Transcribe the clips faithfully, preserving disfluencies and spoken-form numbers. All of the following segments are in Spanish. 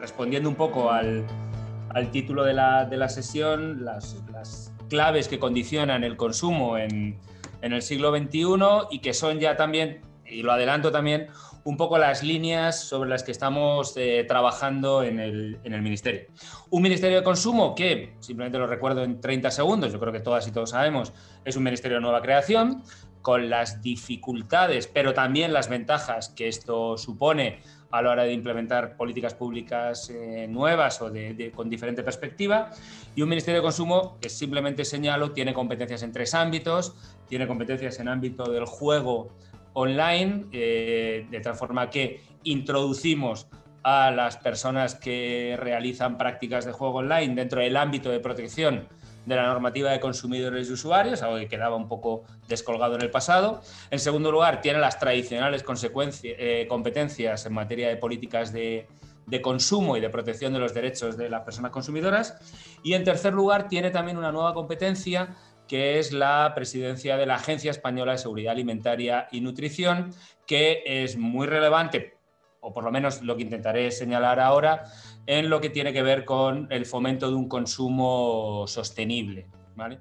respondiendo un poco al, al título de la, de la sesión, las, las claves que condicionan el consumo en, en el siglo veintiuno y que son ya también, y lo adelanto también, un poco las líneas sobre las que estamos eh, trabajando en el, en el Ministerio. Un Ministerio de Consumo que, simplemente lo recuerdo en treinta segundos, yo creo que todas y todos sabemos, es un Ministerio de nueva creación, con las dificultades, pero también las ventajas que esto supone a la hora de implementar políticas públicas eh, nuevas o de, de, con diferente perspectiva, y un Ministerio de Consumo que simplemente señalo tiene competencias en tres ámbitos, tiene competencias en ámbito del juego online, eh, de tal forma que introducimos a las personas que realizan prácticas de juego online dentro del ámbito de protección de la normativa de consumidores y usuarios, algo que quedaba un poco descolgado en el pasado. En segundo lugar, tiene las tradicionales eh, competencias en materia de políticas de, de consumo y de protección de los derechos de las personas consumidoras. Y en tercer lugar, tiene también una nueva competencia que es la presidencia de la Agencia Española de Seguridad Alimentaria y Nutrición, que es muy relevante, o por lo menos lo que intentaré señalar ahora, en lo que tiene que ver con el fomento de un consumo sostenible, ¿vale?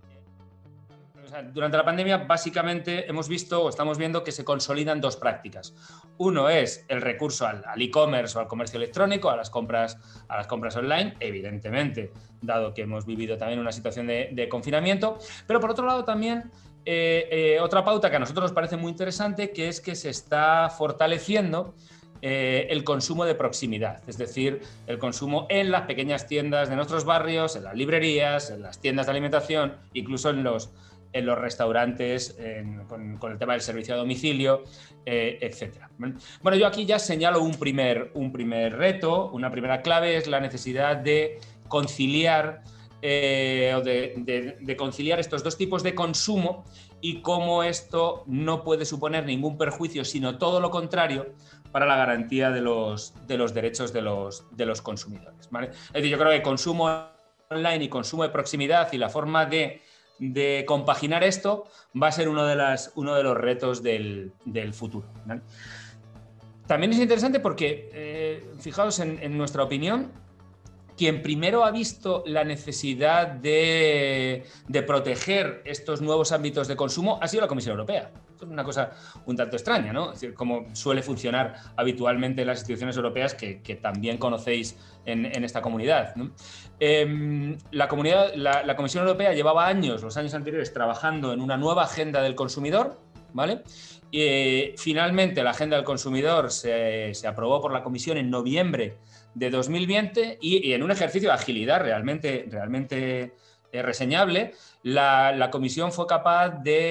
O sea, durante la pandemia, básicamente, hemos visto o estamos viendo que se consolidan dos prácticas. Uno es el recurso al, al e-commerce o al comercio electrónico, a las compras, a las compras online, evidentemente, dado que hemos vivido también una situación de, de confinamiento, pero por otro lado también eh, eh, otra pauta que a nosotros nos parece muy interesante, que es que se está fortaleciendo Eh, el consumo de proximidad, es decir, el consumo en las pequeñas tiendas de nuestros barrios, en las librerías, en las tiendas de alimentación, incluso en los, en los restaurantes, en, con, con el tema del servicio a domicilio, eh, etcétera. Bueno, yo aquí ya señalo un primer, un primer reto, una primera clave es la necesidad de conciliar, eh, o de, de, de conciliar estos dos tipos de consumo y cómo esto no puede suponer ningún perjuicio, sino todo lo contrario, para la garantía de los, de los derechos de los, de los consumidores, ¿vale? Es decir, yo creo que consumo online y consumo de proximidad y la forma de, de compaginar esto va a ser uno de, las, uno de los retos del, del futuro, ¿vale? También es interesante porque, eh, fijaos en, en nuestra opinión, quien primero ha visto la necesidad de, de proteger estos nuevos ámbitos de consumo ha sido la Comisión Europea. Esto es una cosa un tanto extraña, ¿no? Es decir, como suele funcionar habitualmente en las instituciones europeas que, que también conocéis en, en esta comunidad, ¿no? Eh, la, comunidad, la, la Comisión Europea llevaba años, los años anteriores, trabajando en una nueva agenda del consumidor, ¿vale? Y eh, finalmente la agenda del consumidor se, se aprobó por la Comisión en noviembre de dos mil veinte y, y en un ejercicio de agilidad realmente, realmente eh, reseñable, la, la Comisión fue capaz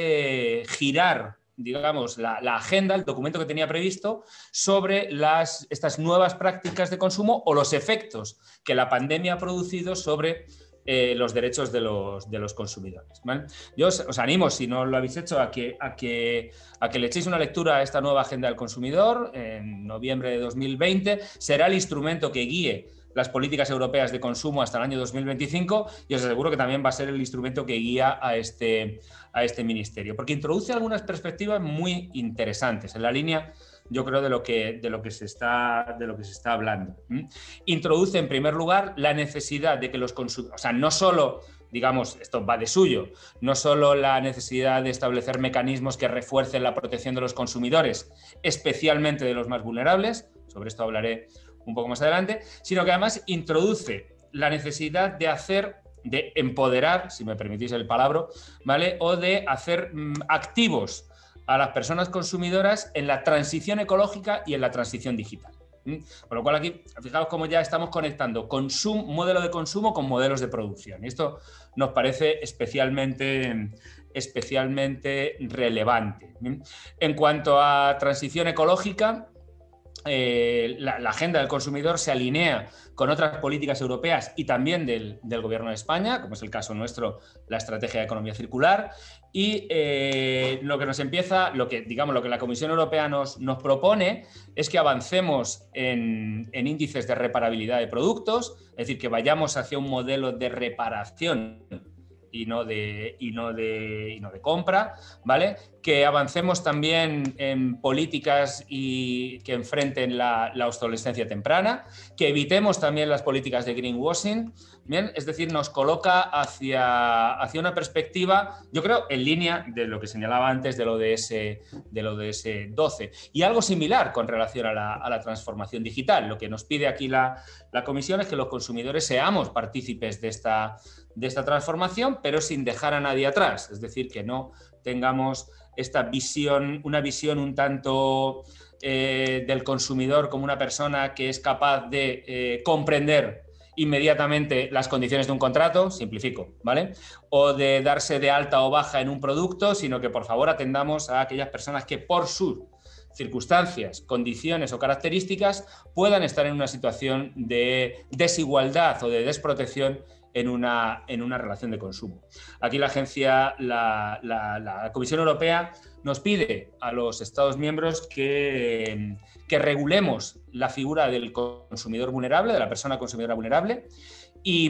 de girar, digamos, la, la agenda, el documento que tenía previsto sobre las, estas nuevas prácticas de consumo o los efectos que la pandemia ha producido sobre eh, los derechos de los, de los consumidores, ¿vale? Yo os, os animo, si no lo habéis hecho, a que, a, que, a que le echéis una lectura a esta nueva agenda del consumidor en noviembre de dos mil veinte. Será el instrumento que guíe las políticas europeas de consumo hasta el año dos mil veinticinco y os aseguro que también va a ser el instrumento que guía a este, a este ministerio, porque introduce algunas perspectivas muy interesantes en la línea, yo creo, de lo que, de lo que, se, está, de lo que se está hablando. ¿Mm? Introduce, en primer lugar, la necesidad de que los consumidores, o sea, no solo, digamos, esto va de suyo, no solo la necesidad de establecer mecanismos que refuercen la protección de los consumidores, especialmente de los más vulnerables, sobre esto hablaré un poco más adelante, sino que además introduce la necesidad de hacer, de empoderar, si me permitís el palabra, ¿vale? O de hacer mmm, activos a las personas consumidoras en la transición ecológica y en la transición digital. ¿Mm? Con lo cual aquí, fijaos cómo ya estamos conectando consum, modelo de consumo con modelos de producción. Y esto nos parece especialmente, especialmente relevante. ¿Mm? En cuanto a transición ecológica, Eh, la, la agenda del consumidor se alinea con otras políticas europeas y también del, del Gobierno de España, como es el caso nuestro, la estrategia de economía circular, y eh, lo que nos empieza, lo que, digamos, lo que la Comisión Europea nos, nos propone es que avancemos en, en índices de reparabilidad de productos, es decir, que vayamos hacia un modelo de reparación y no de, y no de, y no de compra, ¿vale? Que avancemos también en políticas y que enfrenten la, la obsolescencia temprana, que evitemos también las políticas de greenwashing, ¿bien? Es decir, nos coloca hacia, hacia una perspectiva, yo creo, en línea de lo que señalaba antes del O D S, del O D S doce. Y algo similar con relación a la, a la transformación digital. Lo que nos pide aquí la, la Comisión es que los consumidores seamos partícipes de esta, de esta transformación, pero sin dejar a nadie atrás. Es decir, que no tengamos esta visión, una visión un tanto eh, del consumidor como una persona que es capaz de eh, comprender inmediatamente las condiciones de un contrato, simplifico, ¿vale? O de darse de alta o baja en un producto, sino que por favor atendamos a aquellas personas que por sus circunstancias, condiciones o características puedan estar en una situación de desigualdad o de desprotección en una, en una relación de consumo. Aquí la agencia, la, la, la Comisión Europea nos pide a los Estados miembros que, que regulemos la figura del consumidor vulnerable, de la persona consumidora vulnerable, y,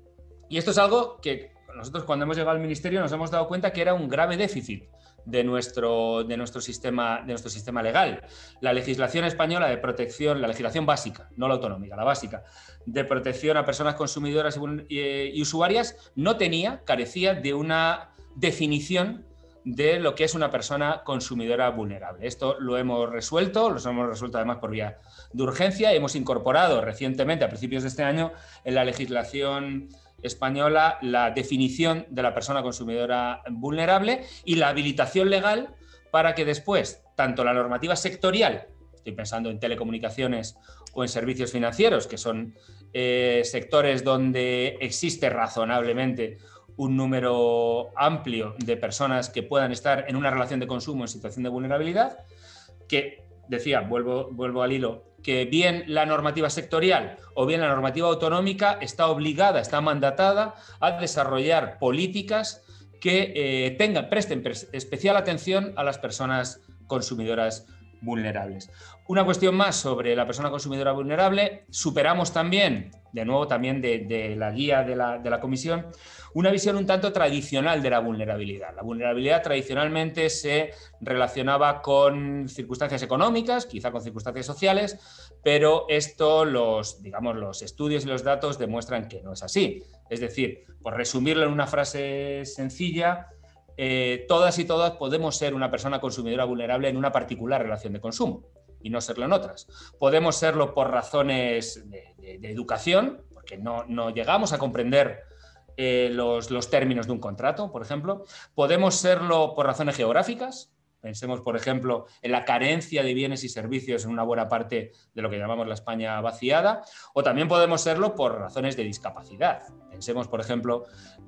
y esto es algo que nosotros cuando hemos llegado al Ministerio nos hemos dado cuenta que era un grave déficit de nuestro, de nuestro, sistema, de nuestro sistema legal. La legislación española de protección, la legislación básica, no la autonómica, la básica, de protección a personas consumidoras y, y, y usuarias no tenía, carecía de una definición de lo que es una persona consumidora vulnerable. Esto lo hemos resuelto, lo hemos resuelto además por vía de urgencia y hemos incorporado recientemente, a principios de este año, en la legislación española la definición de la persona consumidora vulnerable y la habilitación legal para que después, tanto la normativa sectorial, estoy pensando en telecomunicaciones o en servicios financieros, que son eh, sectores donde existe razonablemente un número amplio de personas que puedan estar en una relación de consumo en situación de vulnerabilidad, que decía, vuelvo, vuelvo al hilo, que bien la normativa sectorial o bien la normativa autonómica está obligada, está mandatada a desarrollar políticas que eh, tengan, presten especial atención a las personas consumidoras vulnerables. Una cuestión más sobre la persona consumidora vulnerable. Superamos también, de nuevo también de, de la guía de la, de la Comisión, una visión un tanto tradicional de la vulnerabilidad. La vulnerabilidad tradicionalmente se relacionaba con circunstancias económicas, quizá con circunstancias sociales, pero esto, los, digamos, los estudios y los datos demuestran que no es así. Es decir, por resumirlo en una frase sencilla, eh, todas y todas podemos ser una persona consumidora vulnerable en una particular relación de consumo y no serlo en otras. Podemos serlo por razones de, de, de educación, porque no, no llegamos a comprender eh, los, los términos de un contrato, por ejemplo. Podemos serlo por razones geográficas. Pensemos, por ejemplo, en la carencia de bienes y servicios en una buena parte de lo que llamamos la España vaciada, o también podemos serlo por razones de discapacidad. Pensemos, por ejemplo,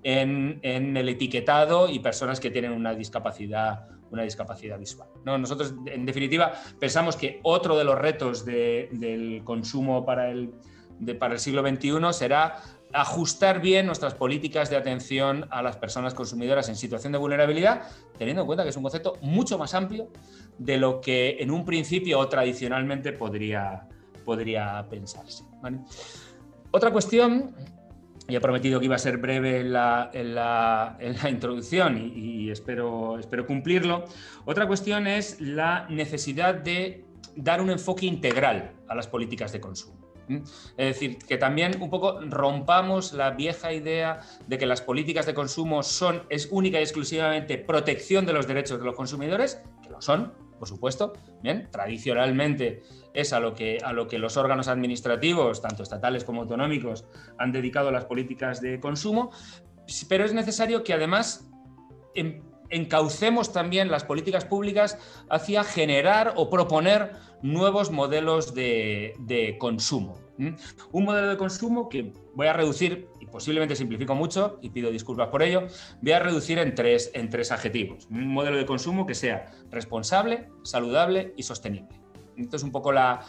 en, en el etiquetado y personas que tienen una discapacidad, una discapacidad visual, ¿no? Nosotros, en definitiva, pensamos que otro de los retos de, del consumo para el, de, para el siglo veintiuno será ajustar bien nuestras políticas de atención a las personas consumidoras en situación de vulnerabilidad, teniendo en cuenta que es un concepto mucho más amplio de lo que en un principio o tradicionalmente podría, podría pensarse, ¿vale? Otra cuestión, y he prometido que iba a ser breve en la, en la, en la introducción y, y espero, espero cumplirlo, otra cuestión es la necesidad de dar un enfoque integral a las políticas de consumo. Es decir, que también un poco rompamos la vieja idea de que las políticas de consumo son, es única y exclusivamente protección de los derechos de los consumidores, que lo son, por supuesto, bien, tradicionalmente es a lo que, a lo que los órganos administrativos, tanto estatales como autonómicos, han dedicado las políticas de consumo, pero es necesario que además en, encaucemos también las políticas públicas hacia generar o proponer nuevos modelos de, de consumo. ¿Mm? Un modelo de consumo que voy a reducir, y posiblemente simplifico mucho, y pido disculpas por ello, voy a reducir en tres, en tres adjetivos. Un modelo de consumo que sea responsable, saludable y sostenible. Esto es un poco la,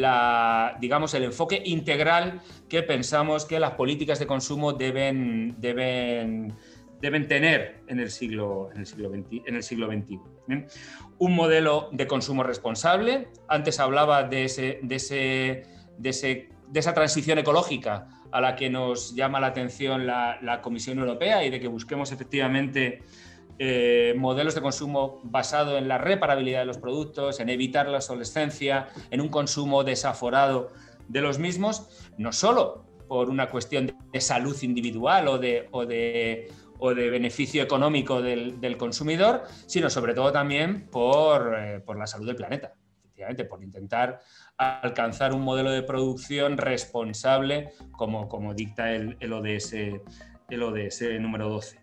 la, digamos, el enfoque integral que pensamos que las políticas de consumo deben, deben deben tener en el siglo, en el siglo veinte, en el siglo veintiuno. ¿Bien? Un modelo de consumo responsable. Antes hablaba de, ese, de, ese, de, ese, de esa transición ecológica a la que nos llama la atención la, la Comisión Europea y de que busquemos efectivamente eh, modelos de consumo basados en la reparabilidad de los productos, en evitar la obsolescencia, en un consumo desaforado de los mismos, no solo por una cuestión de salud individual o de, o de, o de beneficio económico del, del consumidor, sino sobre todo también por, eh, por la salud del planeta, efectivamente, por intentar alcanzar un modelo de producción responsable como, como dicta el, el, O D S, el O D S número doce.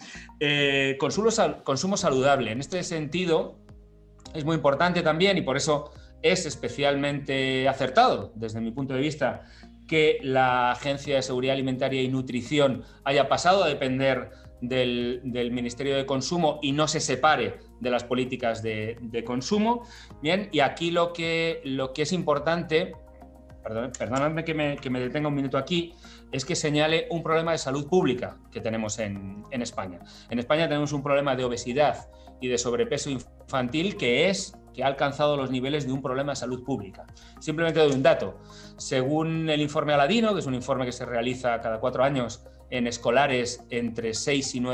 Eh, consumo, consumo saludable. En este sentido es muy importante también, y por eso es especialmente acertado desde mi punto de vista, que la Agencia de Seguridad Alimentaria y Nutrición haya pasado a depender del, del Ministerio de Consumo y no se separe de las políticas de, de consumo. Bien, y aquí lo que, lo que es importante, perdón, perdóname que me, que me detenga un minuto aquí, es que señale un problema de salud pública que tenemos en, en España. En España tenemos un problema de obesidad y de sobrepeso infantil que es que ha alcanzado los niveles de un problema de salud pública. Simplemente doy un dato. Según el informe Aladino, que es un informe que se realiza cada cuatro años en escolares entre seis y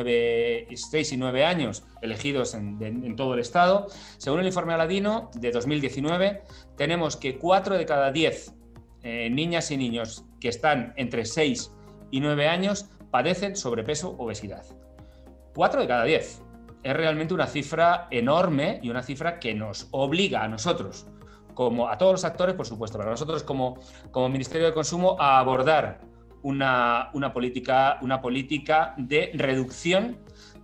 nueve años elegidos en, de, en todo el Estado, según el informe Aladino de dos mil diecinueve, tenemos que cuatro de cada diez eh, niñas y niños que están entre seis y nueve años padecen sobrepeso o obesidad. cuatro de cada diez. Es realmente una cifra enorme y una cifra que nos obliga a nosotros, como a todos los actores, por supuesto, pero a nosotros como, como Ministerio de Consumo, a abordar una, una, política, una política de reducción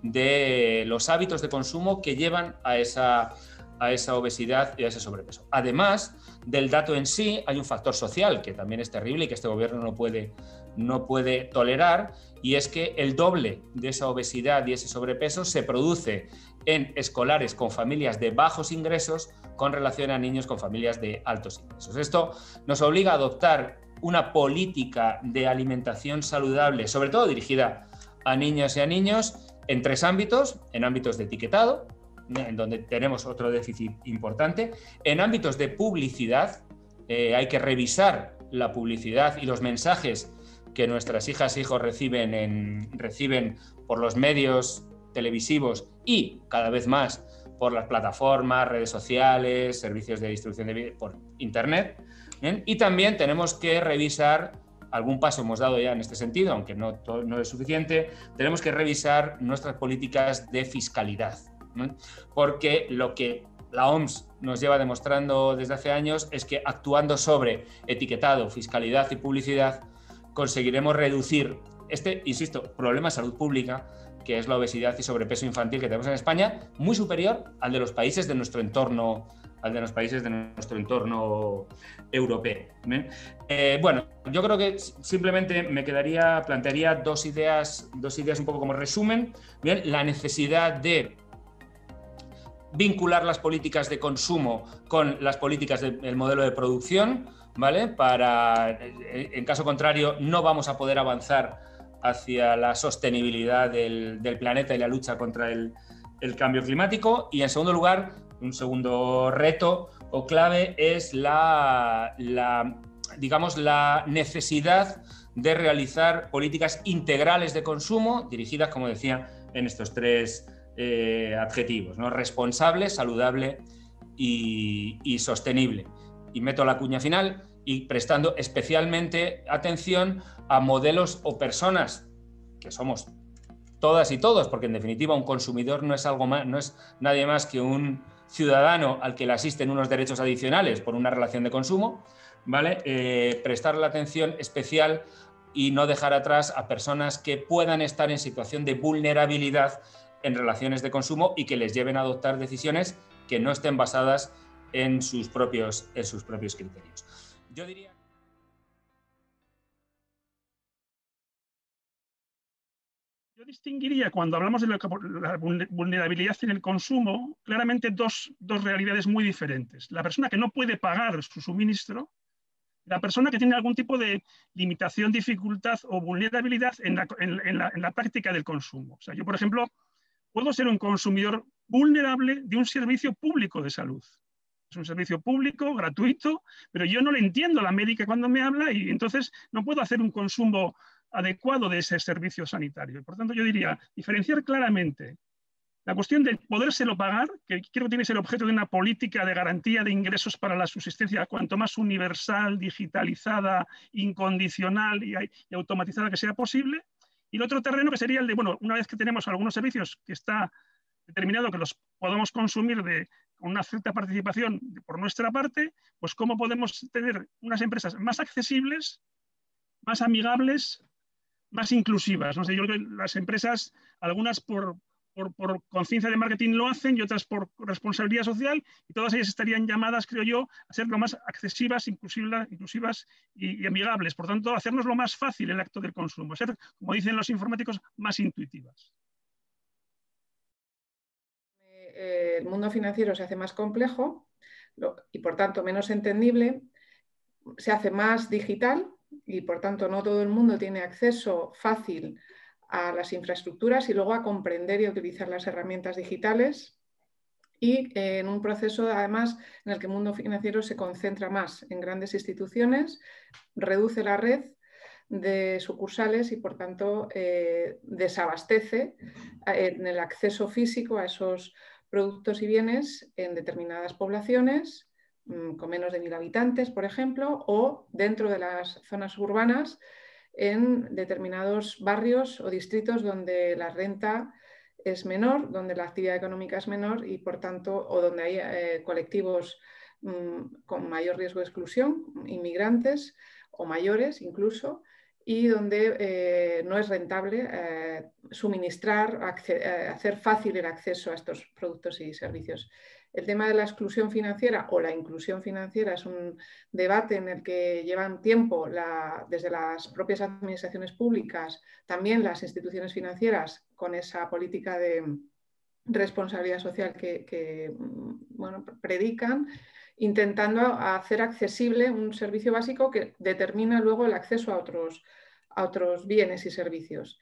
de los hábitos de consumo que llevan a esa, a esa obesidad y a ese sobrepeso. Además del dato en sí, hay un factor social que también es terrible y que este gobierno no puede, no puede tolerar, y es que el doble de esa obesidad y ese sobrepeso se produce en escolares con familias de bajos ingresos con relación a niños con familias de altos ingresos. Esto nos obliga a adoptar una política de alimentación saludable, sobre todo dirigida a niñas y a niños, en tres ámbitos: en ámbitos de etiquetado, en donde tenemos otro déficit importante, en ámbitos de publicidad, eh, hay que revisar la publicidad y los mensajes que nuestras hijas e hijos reciben, en, reciben por los medios televisivos y cada vez más por las plataformas, redes sociales, servicios de distribución de vídeo por internet. ¿Bien? Y también tenemos que revisar, algún paso hemos dado ya en este sentido, aunque no, todo, no es suficiente, tenemos que revisar nuestras políticas de fiscalidad, ¿no? Porque lo que la O M S nos lleva demostrando desde hace años es que actuando sobre etiquetado, fiscalidad y publicidad conseguiremos reducir este, insisto, problema de salud pública, que es la obesidad y sobrepeso infantil que tenemos en España, muy superior al de los países de nuestro entorno, al de los países de nuestro entorno europeo. Eh, bueno, yo creo que simplemente me quedaría, plantearía dos ideas, dos ideas un poco como resumen. Bien, la necesidad de vincular las políticas de consumo con las políticas del modelo de producción, ¿vale? Para, en caso contrario, no vamos a poder avanzar hacia la sostenibilidad del, del planeta y la lucha contra el, el cambio climático. Y en segundo lugar, un segundo reto o clave es la, la, digamos, la necesidad de realizar políticas integrales de consumo dirigidas, como decía, en estos tres eh, adjetivos, ¿no? Responsable, saludable y, y sostenible. Y meto la cuña final, y prestando especialmente atención a modelos o personas que somos todas y todos, porque en definitiva un consumidor no es algo más, no es nadie más que un ciudadano al que le asisten unos derechos adicionales por una relación de consumo, ¿vale? Eh, prestarle atención especial y no dejar atrás a personas que puedan estar en situación de vulnerabilidad en relaciones de consumo y que les lleven a adoptar decisiones que no estén basadas en sus propios, en sus propios criterios. Yo diría... Yo distinguiría, cuando hablamos de la vulnerabilidad en el consumo, claramente dos, dos realidades muy diferentes. La persona que no puede pagar su suministro, la persona que tiene algún tipo de limitación, dificultad o vulnerabilidad en la, en, en la, en la práctica del consumo. O sea, yo, por ejemplo, puedo ser un consumidor vulnerable de un servicio público de salud. Es un servicio público, gratuito, pero yo no le entiendo a la médica cuando me habla y entonces no puedo hacer un consumo adecuado de ese servicio sanitario. Por tanto, yo diría, diferenciar claramente la cuestión de podérselo pagar, que creo que tiene que ser objeto de una política de garantía de ingresos para la subsistencia cuanto más universal, digitalizada, incondicional y, y automatizada que sea posible. Y el otro terreno que sería el de, bueno, una vez que tenemos algunos servicios que está determinado que los podamos consumir de, con una cierta participación por nuestra parte, pues cómo podemos tener unas empresas más accesibles, más amigables, más inclusivas. No sé, yo creo que las empresas, algunas por, por, por conciencia de marketing lo hacen y otras por responsabilidad social, y todas ellas estarían llamadas, creo yo, a ser lo más accesivas, inclusivas, inclusivas y, y amigables. Por tanto, hacernos lo más fácil el acto del consumo, ser, como dicen los informáticos, más intuitivas. El mundo financiero se hace más complejo y por tanto menos entendible, se hace más digital y por tanto no todo el mundo tiene acceso fácil a las infraestructuras y luego a comprender y a utilizar las herramientas digitales, y en un proceso además en el que el mundo financiero se concentra más en grandes instituciones, reduce la red de sucursales y por tanto eh, desabastece en el acceso físico a esos productos y bienes en determinadas poblaciones mmm, con menos de mil habitantes, por ejemplo, o dentro de las zonas urbanas en determinados barrios o distritos donde la renta es menor, donde la actividad económica es menor y por tanto, o donde hay eh, colectivos mmm, con mayor riesgo de exclusión, inmigrantes o mayores incluso, y donde eh, no es rentable eh, suministrar, hacer fácil el acceso a estos productos y servicios. El tema de la exclusión financiera o la inclusión financiera es un debate en el que llevan tiempo la, desde las propias administraciones públicas, también las instituciones financieras, con esa política de responsabilidad social que, que bueno, predican, intentando hacer accesible un servicio básico que determina luego el acceso a otros, a otros bienes y servicios.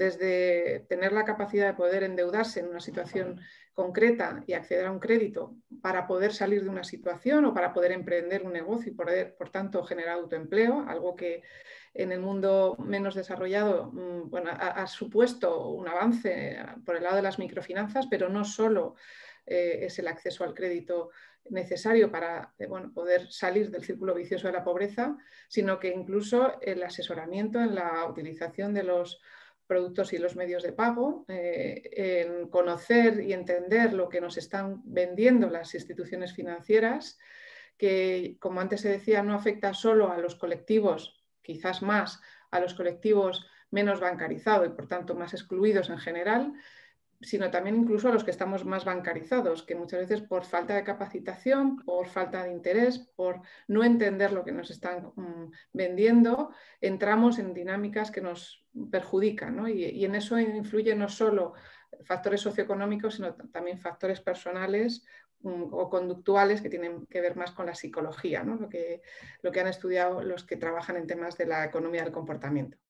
Desde tener la capacidad de poder endeudarse en una situación concreta y acceder a un crédito para poder salir de una situación o para poder emprender un negocio y poder, por tanto, generar autoempleo, algo que en el mundo menos desarrollado bueno, ha, ha supuesto un avance por el lado de las microfinanzas, pero no solo eh, es el acceso al crédito necesario para eh, bueno, poder salir del círculo vicioso de la pobreza, sino que incluso el asesoramiento en la utilización de los productos y los medios de pago, eh, en conocer y entender lo que nos están vendiendo las instituciones financieras, que, como antes se decía, no afecta solo a los colectivos, quizás más a los colectivos menos bancarizados y, por tanto, más excluidos en general, sino también incluso a los que estamos más bancarizados, que muchas veces por falta de capacitación, por falta de interés, por no entender lo que nos están mmm, vendiendo, entramos en dinámicas que nos perjudican, ¿no? y, y en eso influyen no solo factores socioeconómicos, sino también factores personales mmm, o conductuales que tienen que ver más con la psicología, ¿no? lo, que, lo que han estudiado los que trabajan en temas de la economía del comportamiento.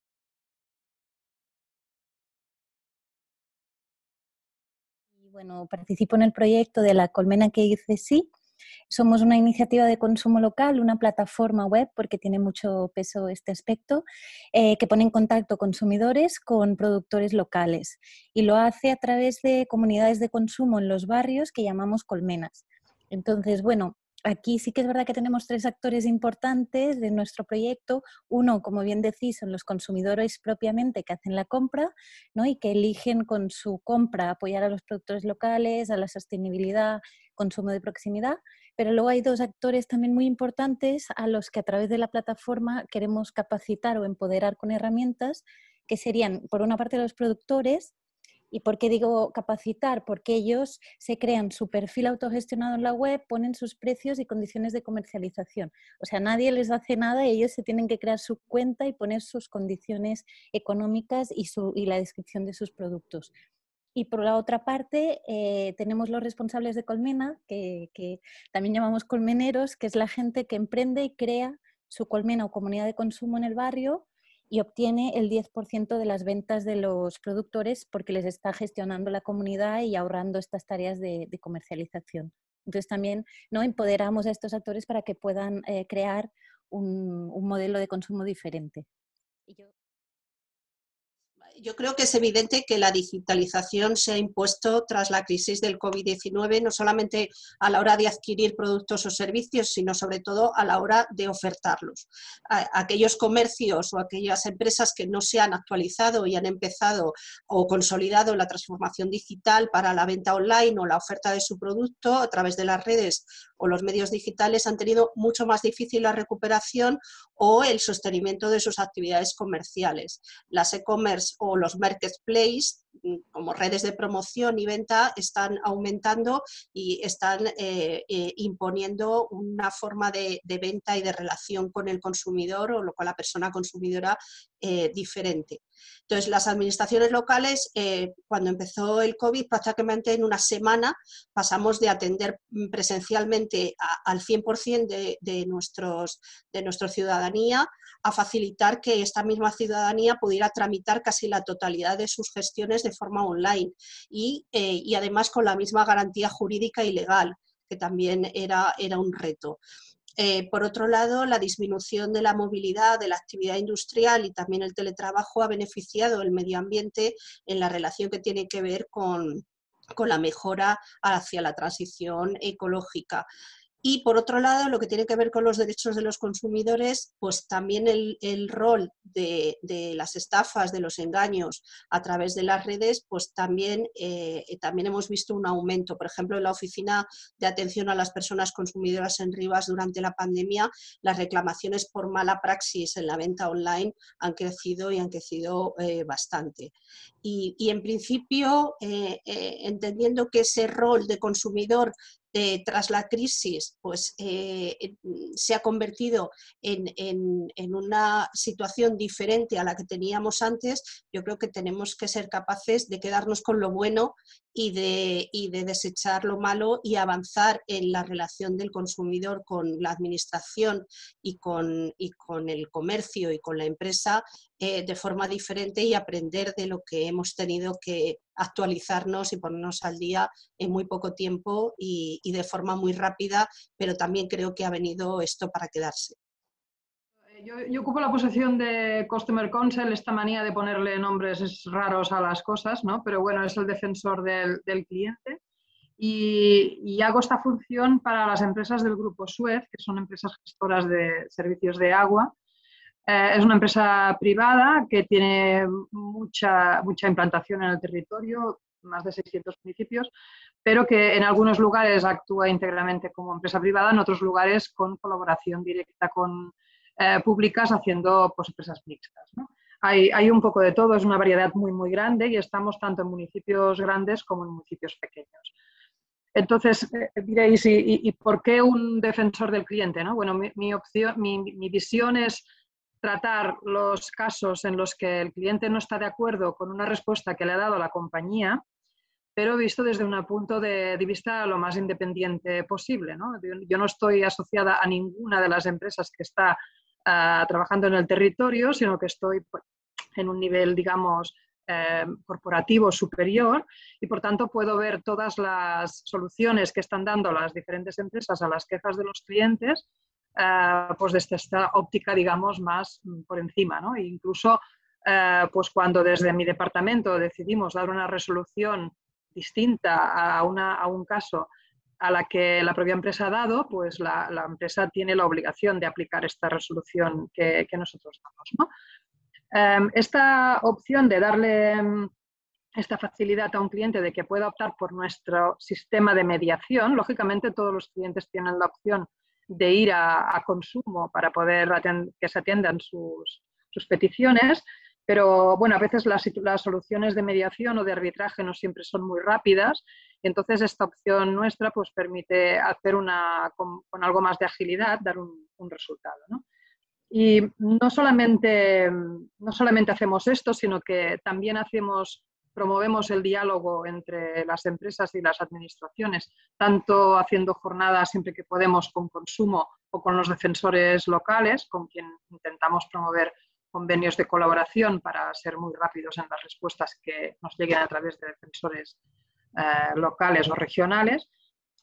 Bueno, participo en el proyecto de La Colmena que dice sí. Somos una iniciativa de consumo local, una plataforma web, porque tiene mucho peso este aspecto, eh, que pone en contacto consumidores con productores locales y lo hace a través de comunidades de consumo en los barrios que llamamos colmenas. Entonces, bueno, aquí sí que es verdad que tenemos tres actores importantes de nuestro proyecto. Uno, como bien decís, son los consumidores propiamente que hacen la compra, ¿no? Y que eligen con su compra apoyar a los productores locales, a la sostenibilidad, consumo de proximidad. Pero luego hay dos actores también muy importantes a los que a través de la plataforma queremos capacitar o empoderar con herramientas, que serían, por una parte, los productores. ¿Y por qué digo capacitar? Porque ellos se crean su perfil autogestionado en la web, ponen sus precios y condiciones de comercialización. O sea, nadie les hace nada, ellos se tienen que crear su cuenta y poner sus condiciones económicas y, su, y la descripción de sus productos. Y por la otra parte eh, tenemos los responsables de colmena, que, que también llamamos colmeneros, que es la gente que emprende y crea su colmena o comunidad de consumo en el barrio y obtiene el diez por ciento de las ventas de los productores porque les está gestionando la comunidad y ahorrando estas tareas de, de comercialización. Entonces también, ¿no?, empoderamos a estos actores para que puedan eh, crear un, un modelo de consumo diferente. Y yo... Yo creo que es evidente que la digitalización se ha impuesto tras la crisis del COVID diecinueve, no solamente a la hora de adquirir productos o servicios, sino sobre todo a la hora de ofertarlos. A aquellos comercios o aquellas empresas que no se han actualizado y han empezado o consolidado la transformación digital para la venta online o la oferta de su producto a través de las redes o los medios digitales han tenido mucho más difícil la recuperación o el sostenimiento de sus actividades comerciales. Las e-commerce o los marketplaces, como redes de promoción y venta, están aumentando y están eh, eh, imponiendo una forma de, de venta y de relación con el consumidor o con la persona consumidora eh, diferente. Entonces, las administraciones locales, eh, cuando empezó el COVID, prácticamente en una semana pasamos de atender presencialmente a, al cien por cien de, de, nuestros, de nuestra ciudadanía a facilitar que esta misma ciudadanía pudiera tramitar casi la totalidad de sus gestiones de forma online y, eh, y además con la misma garantía jurídica y legal, que también era, era un reto. Eh, por otro lado, la disminución de la movilidad, de la actividad industrial y también el teletrabajo ha beneficiado el medio ambiente en la relación que tiene que ver con, con la mejora hacia la transición ecológica. Y por otro lado, lo que tiene que ver con los derechos de los consumidores, pues también el, el rol de, de las estafas, de los engaños a través de las redes, pues también, eh, también hemos visto un aumento. Por ejemplo, en la Oficina de Atención a las Personas Consumidoras en Rivas durante la pandemia, las reclamaciones por mala praxis en la venta online han crecido y han crecido eh, bastante. Y, y en principio, eh, eh, entendiendo que ese rol de consumidor Eh, tras la crisis, pues eh, se ha convertido en, en, en una situación diferente a la que teníamos antes. Yo creo que tenemos que ser capaces de quedarnos con lo bueno y de, y de desechar lo malo y avanzar en la relación del consumidor con la administración y con, y con el comercio y con la empresa eh, de forma diferente y aprender de lo que hemos tenido que actualizarnos y ponernos al día en muy poco tiempo y, y de forma muy rápida, pero también creo que ha venido esto para quedarse. Yo, yo ocupo la posición de Customer Counsel, esta manía de ponerle nombres raros a las cosas, ¿no? Pero bueno, es el defensor del, del cliente y, y hago esta función para las empresas del grupo Suez, que son empresas gestoras de servicios de agua. Eh, es una empresa privada que tiene mucha, mucha implantación en el territorio, más de seiscientos municipios, pero que en algunos lugares actúa íntegramente como empresa privada, en otros lugares con colaboración directa con eh, públicas, haciendo pues, empresas mixtas, ¿no? Hay, hay un poco de todo, es una variedad muy, muy grande y estamos tanto en municipios grandes como en municipios pequeños. Entonces, eh, diréis, ¿y, y, ¿y por qué un defensor del cliente, ¿no? Bueno, mi, mi, opción, mi, mi visión es tratar los casos en los que el cliente no está de acuerdo con una respuesta que le ha dado la compañía, pero visto desde un punto de, de vista lo más independiente posible, ¿no? Yo no estoy asociada a ninguna de las empresas que está uh, trabajando en el territorio, sino que estoy en un nivel, digamos, eh, corporativo superior y, por tanto, puedo ver todas las soluciones que están dando las diferentes empresas a las quejas de los clientes, Uh, pues desde esta óptica, digamos, más por encima, ¿no? E incluso, uh, pues cuando desde mi departamento decidimos dar una resolución distinta a, una, a un caso a la que la propia empresa ha dado, pues la, la empresa tiene la obligación de aplicar esta resolución que, que nosotros damos, ¿no? Um, esta opción de darle um, esta facilidad a un cliente de que pueda optar por nuestro sistema de mediación, lógicamente todos los clientes tienen la opción de ir a, a consumo para poder que se atiendan sus, sus peticiones, pero bueno, a veces las, las soluciones de mediación o de arbitraje no siempre son muy rápidas, entonces esta opción nuestra pues permite hacer una, con, con algo más de agilidad, dar un, un resultado, ¿no? Y no solamente, no solamente hacemos esto, sino que también hacemos promovemos el diálogo entre las empresas y las administraciones, tanto haciendo jornadas siempre que podemos con consumo o con los defensores locales, con quien intentamos promover convenios de colaboración para ser muy rápidos en las respuestas que nos lleguen a través de defensores eh, locales o regionales.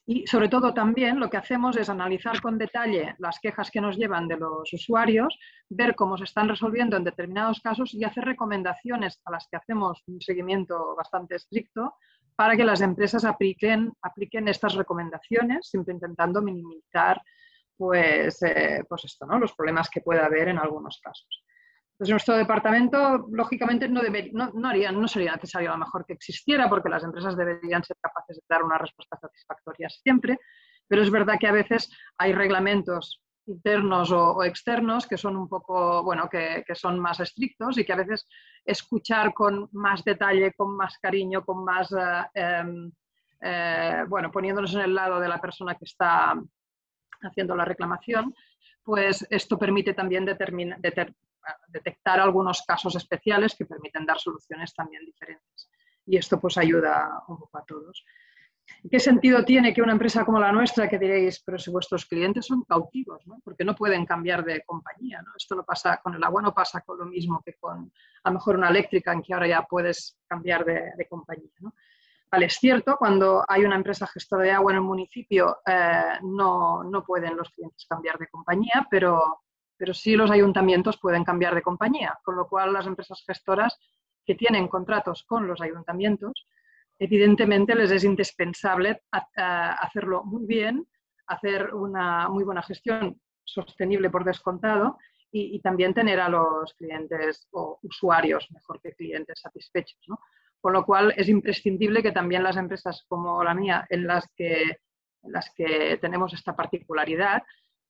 Y sobre todo también lo que hacemos es analizar con detalle las quejas que nos llevan de los usuarios, ver cómo se están resolviendo en determinados casos y hacer recomendaciones a las que hacemos un seguimiento bastante estricto para que las empresas apliquen, apliquen estas recomendaciones, siempre intentando minimizar pues, eh, pues esto, ¿no? Los problemas que pueda haber en algunos casos. Entonces, nuestro departamento, lógicamente, no, debería, no, no, haría, no sería necesario a lo mejor que existiera, porque las empresas deberían ser capaces de dar una respuesta satisfactoria siempre, pero es verdad que a veces hay reglamentos internos o, o externos que son un poco, bueno, que, que son más estrictos y que a veces escuchar con más detalle, con más cariño, con más, eh, eh, eh, bueno, poniéndonos en el lado de la persona que está haciendo la reclamación, pues esto permite también determinar, deter, detectar algunos casos especiales que permiten dar soluciones también diferentes. Y esto pues ayuda un poco a todos. ¿Qué sentido tiene que una empresa como la nuestra, que diréis, pero si vuestros clientes son cautivos, ¿no? Porque no pueden cambiar de compañía, ¿no? Esto no pasa con el agua, no pasa con lo mismo que con a lo mejor una eléctrica, en que ahora ya puedes cambiar de, de compañía, ¿no? Vale, es cierto, cuando hay una empresa gestora de agua en el municipio eh, no, no pueden los clientes cambiar de compañía, pero, pero sí los ayuntamientos pueden cambiar de compañía, con lo cual las empresas gestoras que tienen contratos con los ayuntamientos, evidentemente les es indispensable hacerlo muy bien, hacer una muy buena gestión sostenible por descontado y, y también tener a los clientes o usuarios, mejor que clientes, satisfechos, ¿no? Con lo cual es imprescindible que también las empresas como la mía, en las que, en las que tenemos esta particularidad,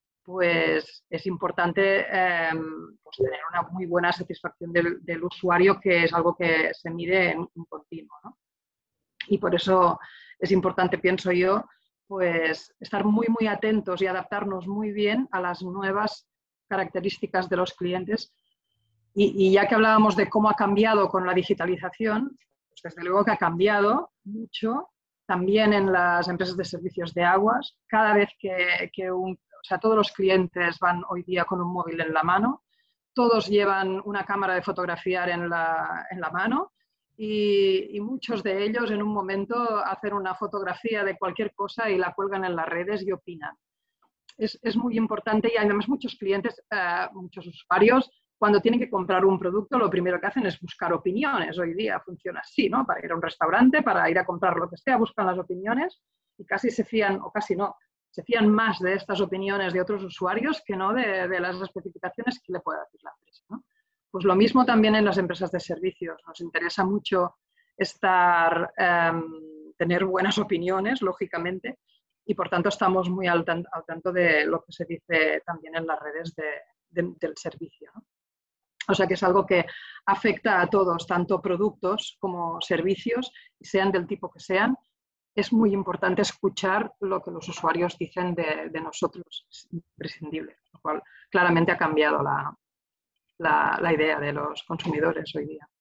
pues es importante eh, pues tener una muy buena satisfacción del, del usuario, que es algo que se mide en, en continuo, ¿no? Y por eso es importante, pienso yo, pues estar muy, muy atentos y adaptarnos muy bien a las nuevas características de los clientes. Y, y ya que hablábamos de cómo ha cambiado con la digitalización, pues desde luego que ha cambiado mucho también en las empresas de servicios de aguas. Cada vez que, que un, o sea, todos los clientes van hoy día con un móvil en la mano, todos llevan una cámara de fotografiar en la, en la mano y, y muchos de ellos en un momento hacen una fotografía de cualquier cosa y la cuelgan en las redes y opinan. Es, es muy importante y además muchos clientes, eh, muchos usuarios, cuando tienen que comprar un producto, lo primero que hacen es buscar opiniones. Hoy día funciona así, ¿no? Para ir a un restaurante, para ir a comprar lo que sea, buscan las opiniones y casi se fían, o casi no, se fían más de estas opiniones de otros usuarios que no de, de las especificaciones que le puede decir la empresa, ¿no? Pues lo mismo también en las empresas de servicios. Nos interesa mucho estar, eh, tener buenas opiniones, lógicamente, y por tanto estamos muy al, tan, al tanto de lo que se dice también en las redes de, de, del servicio, ¿no? O sea que es algo que afecta a todos, tanto productos como servicios, sean del tipo que sean. Es muy importante escuchar lo que los usuarios dicen de, de nosotros, es imprescindible, lo cual claramente ha cambiado la, la, la idea de los consumidores hoy día.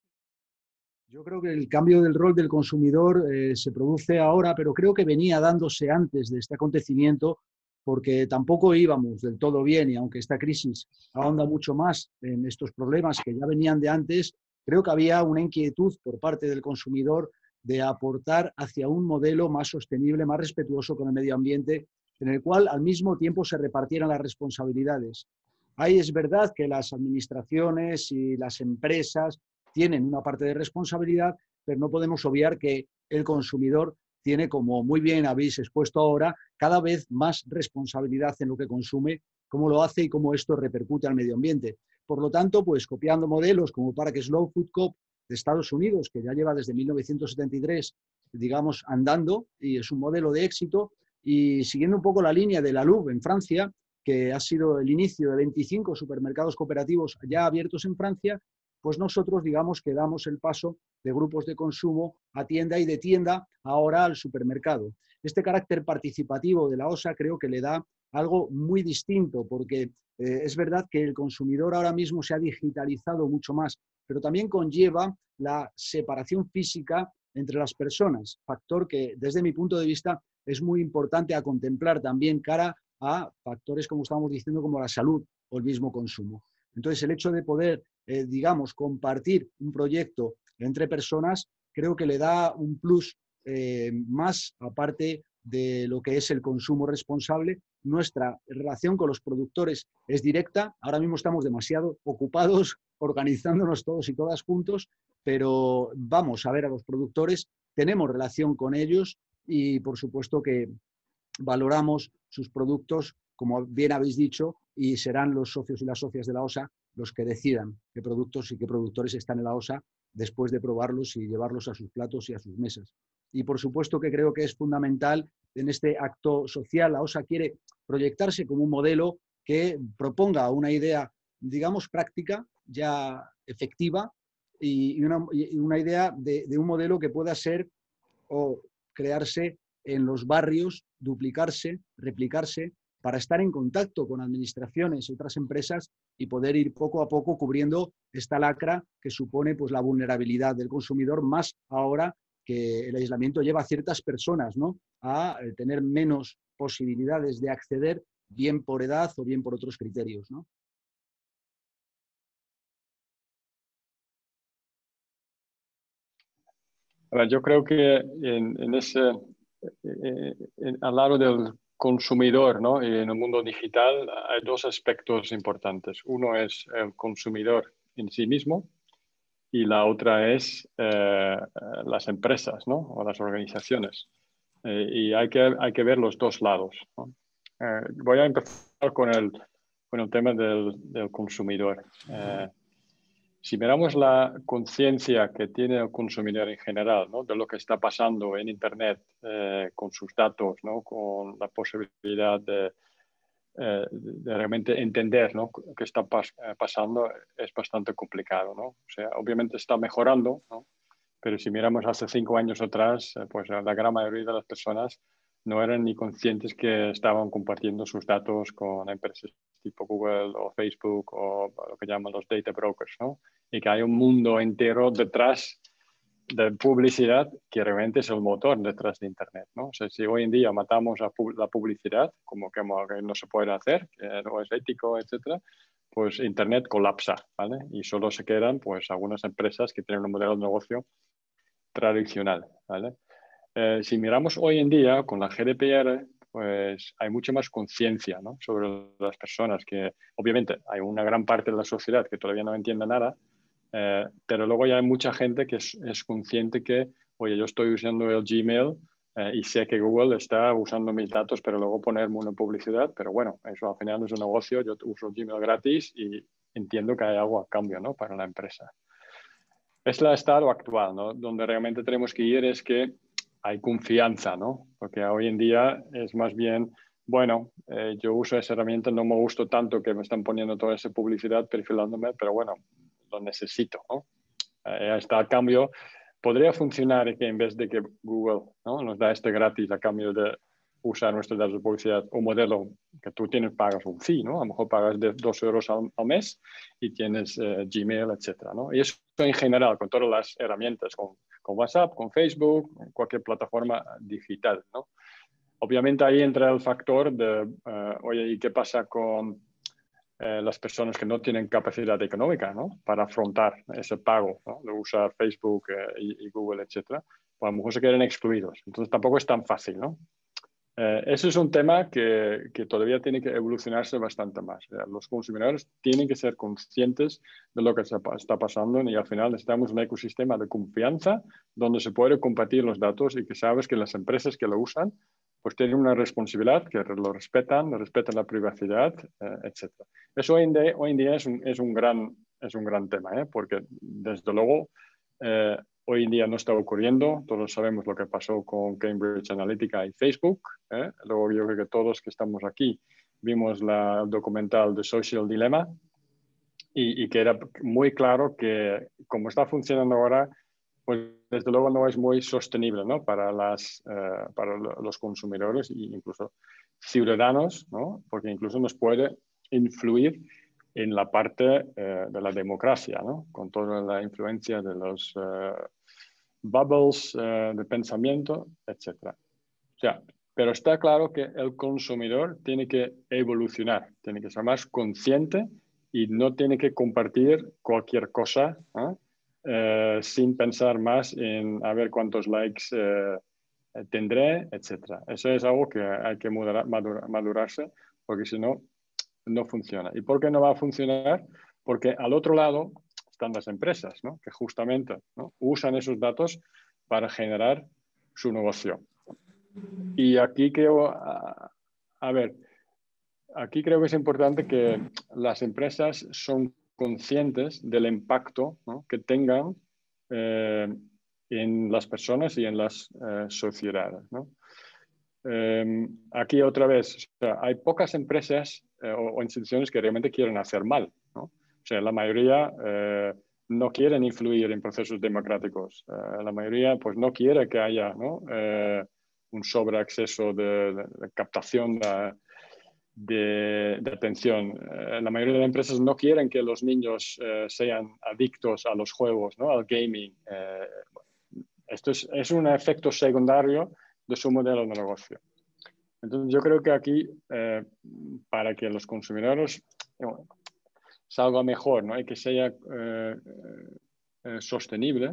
Yo creo que el cambio del rol del consumidor eh, se produce ahora, pero creo que venía dándose antes de este acontecimiento, porque tampoco íbamos del todo bien, y aunque esta crisis ahonda mucho más en estos problemas que ya venían de antes, creo que había una inquietud por parte del consumidor de aportar hacia un modelo más sostenible, más respetuoso con el medio ambiente, en el cual al mismo tiempo se repartieran las responsabilidades. Ahí es verdad que las administraciones y las empresas tienen una parte de responsabilidad, pero no podemos obviar que el consumidor tiene, como muy bien habéis expuesto ahora, cada vez más responsabilidad en lo que consume, cómo lo hace y cómo esto repercute al medio ambiente. Por lo tanto, pues copiando modelos como Park Slow Food Coop de Estados Unidos, que ya lleva desde mil novecientos setenta y tres, digamos, andando, y es un modelo de éxito, y siguiendo un poco la línea de la Louvre en Francia, que ha sido el inicio de veinticinco supermercados cooperativos ya abiertos en Francia, pues nosotros, digamos, que damos el paso de grupos de consumo a tienda y de tienda ahora al supermercado. Este carácter participativo de la O S A creo que le da algo muy distinto, porque eh, es verdad que el consumidor ahora mismo se ha digitalizado mucho más, pero también conlleva la separación física entre las personas, factor que desde mi punto de vista es muy importante a contemplar también cara a factores, como estábamos diciendo, como la salud o el mismo consumo. Entonces, el hecho de poder, eh, digamos, compartir un proyecto entre personas, creo que le da un plus eh, más, aparte de lo que es el consumo responsable. Nuestra relación con los productores es directa. Ahora mismo estamos demasiado ocupados organizándonos todos y todas juntos, pero vamos a ver a los productores, tenemos relación con ellos y por supuesto que valoramos sus productos, como bien habéis dicho, y serán los socios y las socias de la O S A los que decidan qué productos y qué productores están en la O S A después de probarlos y llevarlos a sus platos y a sus mesas. Y por supuesto que creo que es fundamental en este acto social. La O S A quiere proyectarse como un modelo que proponga una idea, digamos, práctica, ya efectiva, y una, y una idea de, de un modelo que pueda ser o crearse en los barrios, duplicarse, replicarse, para estar en contacto con administraciones y otras empresas y poder ir poco a poco cubriendo esta lacra que supone pues, la vulnerabilidad del consumidor, más ahora que el aislamiento lleva a ciertas personas, ¿no?, a tener menos posibilidades de acceder, bien por edad o bien por otros criterios, ¿no? A ver, yo creo que en, en ese, eh, en, al lado del consumidor, ¿no?, y en el mundo digital hay dos aspectos importantes. Uno es el consumidor en sí mismo y la otra es eh, las empresas, ¿no?, o las organizaciones. Eh, y hay que, hay que ver los dos lados, ¿no? Eh, voy a empezar con el, con el tema del, del consumidor. Eh, Si miramos la conciencia que tiene el consumidor en general, ¿no?, de lo que está pasando en Internet eh, con sus datos, ¿no?, con la posibilidad de, eh, de realmente entender, ¿no?, qué está pas pasando, es bastante complicado, ¿no? O sea, obviamente está mejorando, ¿no?, pero si miramos hace cinco años atrás, eh, pues la gran mayoría de las personas no eran ni conscientes que estaban compartiendo sus datos con empresas tipo Google o Facebook o lo que llaman los data brokers, ¿no? Y que hay un mundo entero detrás de publicidad que realmente es el motor detrás de Internet, ¿no? O sea, si hoy en día matamos a la publicidad, como que no se puede hacer, que no es ético, etcétera, pues Internet colapsa, ¿vale? Y solo se quedan pues algunas empresas que tienen un modelo de negocio tradicional, ¿vale? Eh, si miramos hoy en día con la G D P R, pues hay mucha más conciencia, ¿no?, sobre las personas, que obviamente hay una gran parte de la sociedad que todavía no entiende nada, eh, pero luego ya hay mucha gente que es, es consciente que, oye, yo estoy usando el Gmail eh, y sé que Google está usando mis datos, pero luego ponerme una publicidad, pero bueno, eso al final no es un negocio, yo uso Gmail gratis y entiendo que hay algo a cambio, ¿no?, para la empresa. Es el estado actual, ¿no?, donde realmente tenemos que ir es que hay confianza, ¿no? Porque hoy en día es más bien, bueno, eh, yo uso esa herramienta, no me gusta tanto que me están poniendo toda esa publicidad perfilándome, pero bueno, lo necesito, ¿no? Eh, está a cambio. Podría funcionar que en vez de que Google, ¿no?, nos da este gratis a cambio de usar nuestros datos de publicidad, un modelo que tú tienes, pagas un fee, ¿no? A lo mejor pagas de dos euros al, al mes y tienes eh, Gmail, etcétera, ¿no? Y eso en general, con todas las herramientas, con, con WhatsApp, con Facebook, cualquier plataforma digital, ¿no? Obviamente ahí entra el factor de, uh, oye, ¿y qué pasa con eh, las personas que no tienen capacidad económica, ¿no?, para afrontar ese pago, ¿no?, de usar Facebook eh, y, y Google, etcétera? Pues a lo mejor se quedan excluidos. Entonces tampoco es tan fácil, ¿no? Eh, ese es un tema que, que todavía tiene que evolucionarse bastante más. O sea, los consumidores tienen que ser conscientes de lo que se está pasando y al final necesitamos un ecosistema de confianza donde se puede compartir los datos y que sabes que las empresas que lo usan pues tienen una responsabilidad, que lo respetan, respetan la privacidad, eh, etcétera. Eso hoy en día, hoy en día es, un, es, un gran, es un gran tema, ¿eh? Porque desde luego eh, hoy en día no está ocurriendo. Todos sabemos lo que pasó con Cambridge Analytica y Facebook, ¿eh? Luego yo creo que todos que estamos aquí vimos la, el documental The Social Dilemma y, y que era muy claro que como está funcionando ahora, pues desde luego no es muy sostenible, ¿no?, para, las, eh, para los consumidores e incluso ciudadanos, ¿no?, porque incluso nos puede influir en la parte eh, de la democracia, ¿no?, con toda la influencia de los eh, bubbles eh, de pensamiento, etcétera. O sea, pero está claro que el consumidor tiene que evolucionar, tiene que ser más consciente y no tiene que compartir cualquier cosa, ¿eh? Eh, sin pensar más en a ver cuántos likes eh, eh, tendré, etcétera. Eso es algo que hay que madurar, madurar, madurarse, porque si no, no funciona. ¿Y por qué no va a funcionar? Porque al otro lado están las empresas, ¿no? Que justamente, ¿no?, usan esos datos para generar su negocio. Y aquí creo, a, a ver, aquí creo que es importante que las empresas son conscientes del impacto, ¿no?, que tengan eh, en las personas y en las eh, sociedades, ¿no? Eh, aquí otra vez, o sea, hay pocas empresas eh, o, o instituciones que realmente quieren hacer mal, ¿no? O sea, la mayoría eh, no quieren influir en procesos democráticos. Eh, la mayoría pues no quiere que haya, ¿no?, eh, un sobreacceso de, de, de captación de, de, de atención. Eh, la mayoría de las empresas no quieren que los niños eh, sean adictos a los juegos, ¿no?, al gaming. Eh, esto es, es un efecto secundario de su modelo de negocio. Entonces yo creo que aquí, eh, para que los consumidores bueno, salga mejor, ¿no?, y que sea eh, eh, sostenible,